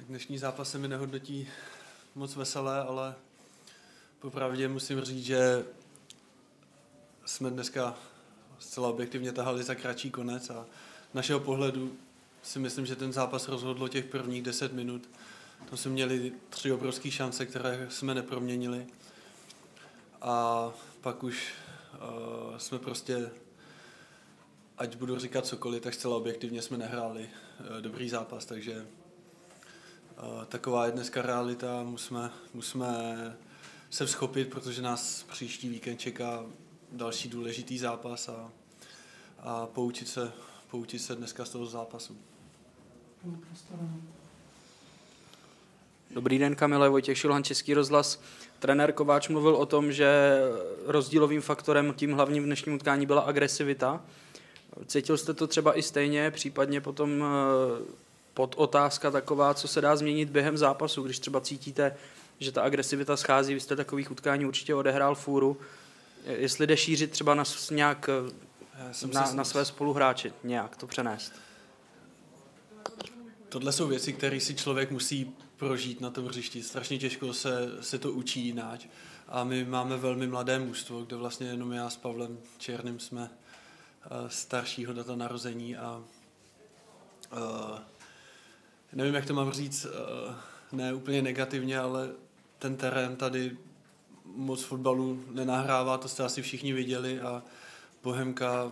Tak dnešní zápas se mi nehodnotí moc veselé, ale popravdě musím říct, že jsme dneska zcela objektivně tahali za kratší konec a našeho pohledu si myslím, že ten zápas rozhodlo těch prvních 10 minut. Tam jsme měli 3 obrovské šance, které jsme neproměnili. A pak už jsme prostě, ať budu říkat cokoliv, tak zcela objektivně jsme nehráli dobrý zápas, takže taková je dneska realita, musíme se vzchopit, protože nás příští víkend čeká další důležitý zápas a poučit se dneska z toho zápasu. Dobrý den, Kamile, Vojtěch Šilhan, Český rozhlas. Trenér Kováč mluvil o tom, že rozdílovým faktorem, tím hlavním v dnešním utkání byla agresivita. Cítil jste to třeba i stejně, případně potom podotázka taková, co se dá změnit během zápasu, když třeba cítíte, že ta agresivita schází, vy jste takových utkání určitě odehrál fůru. Jestli jde šířit třeba nějak na své spoluhráče, nějak to přenést. Tohle jsou věci, které si člověk musí prožít na tom hřišti. Strašně těžko se to učí jináč. A my máme velmi mladé mužstvo, kde vlastně jenom já s Pavlem Černým jsme staršího data narození a nevím, jak to mám říct, ne úplně negativně, ale ten terén tady moc fotbalu nenahrává, to jste asi všichni viděli a Bohemka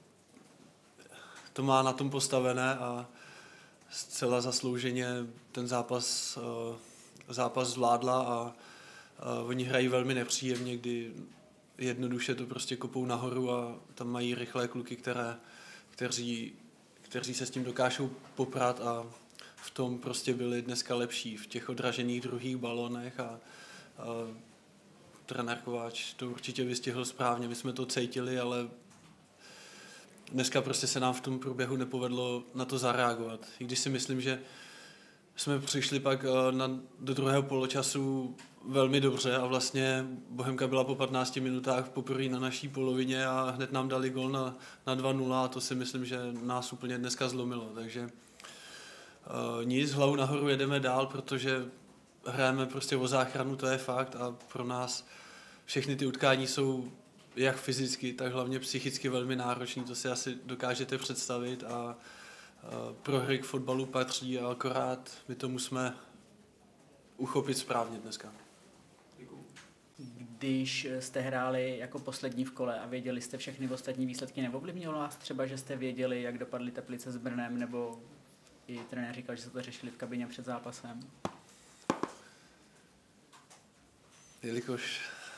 to má na tom postavené a zcela zaslouženě ten zápas zvládla a oni hrají velmi nepříjemně, kdy jednoduše to prostě kopou nahoru a tam mají rychlé kluky, kteří se s tím dokážou poprat a v tom prostě byli dneska lepší, v těch odražených druhých balonech a trenér Kováč to určitě vystihl správně, my jsme to cítili, ale dneska prostě se nám v tom průběhu nepovedlo na to zareagovat. I když si myslím, že jsme přišli pak do druhého poločasu velmi dobře a vlastně Bohemka byla po 15 minutách poprvé na naší polovině a hned nám dali gol na 2-0 a to si myslím, že nás úplně dneska zlomilo. Takže nic, hlavu nahoru jedeme dál, protože hrajeme prostě o záchranu, to je fakt a pro nás všechny ty utkání jsou jak fyzicky, tak hlavně psychicky velmi náročný, to si asi dokážete představit a prohry k fotbalu patří a akorát my to musíme uchopit správně dneska. Když jste hráli jako poslední v kole a věděli jste všechny ostatní výsledky, neovlivnilo vás třeba, že jste věděli, jak dopadly Teplice s Brnem, nebo i trenér říkal, že se to řešili v kabině před zápasem? Jelikož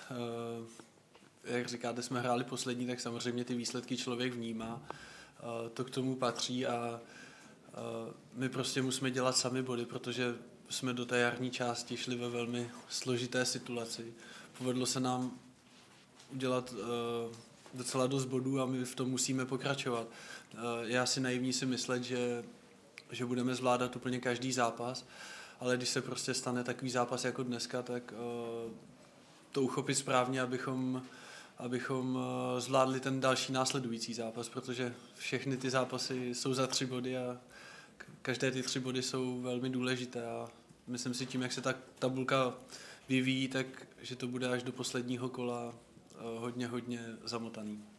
jak říkáte, jsme hráli poslední, tak samozřejmě ty výsledky člověk vnímá. To k tomu patří a my prostě musíme dělat sami body, protože jsme do té jarní části šli ve velmi složité situaci. Povedlo se nám udělat docela dost bodů a my v tom musíme pokračovat. Je asi naivní si myslet, že budeme zvládat úplně každý zápas, ale když se prostě stane takový zápas jako dneska, tak to uchopit správně, abychom zvládli ten další následující zápas, protože všechny ty zápasy jsou za 3 body a každé ty 3 body jsou velmi důležité a myslím si tím, jak se ta tabulka vyvíjí, tak že to bude až do posledního kola hodně zamotaný.